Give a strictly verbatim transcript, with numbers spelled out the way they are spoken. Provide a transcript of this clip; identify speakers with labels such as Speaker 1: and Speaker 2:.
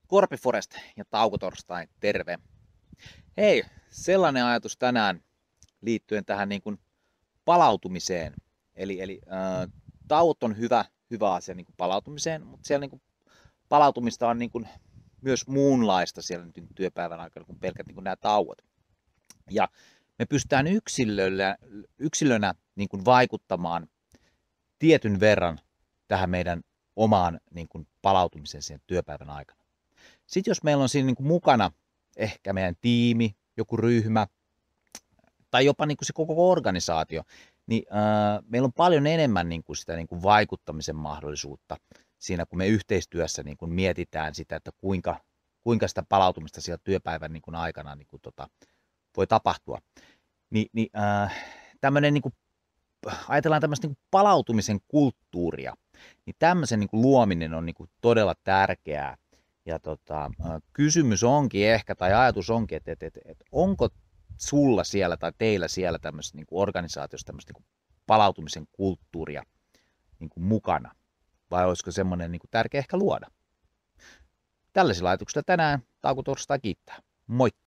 Speaker 1: Korpi Forest ja Tauko Torstai, terve. Hei, sellainen ajatus tänään liittyen tähän niin kuin palautumiseen. Eli, eli äh, tauot on hyvä, hyvä asia niin kuin palautumiseen, mutta siellä niin kuin palautumista on niin kuin myös muunlaista siellä nyt työpäivän aikana kuin pelkät niin kuin nämä tauot. Ja me pystytään yksilöllä, yksilönä niin kuin vaikuttamaan tietyn verran tähän meidän omaan niin kuin palautumiseen sen työpäivän aikana. Sitten jos meillä on siinä niin kuin mukana ehkä meidän tiimi, joku ryhmä tai jopa niin kuin se koko organisaatio, niin äh, meillä on paljon enemmän niin kuin sitä niin kuin vaikuttamisen mahdollisuutta siinä, kun me yhteistyössä niin kuin mietitään sitä, että kuinka, kuinka sitä palautumista siellä työpäivän niin kuin aikana niin kuin tota, voi tapahtua. Ni, niin äh, tämmöinen, niin kuin, ajatellaan tämmöistä niin kuin palautumisen kulttuuria, niin tämmöisen niin kuin luominen on niin kuin todella tärkeää. Ja tota, kysymys onkin ehkä, tai ajatus onkin, että, että, että, että onko sulla siellä tai teillä siellä tämmöisessä niin kuin organisaatiossa tämmöistä niin kuin palautumisen kulttuuria niin kuin mukana, vai olisiko semmoinen niin kuin tärkeä ehkä luoda? Tällaisilla ajatuksilla tänään Tauko Torstai kiittää. Moi!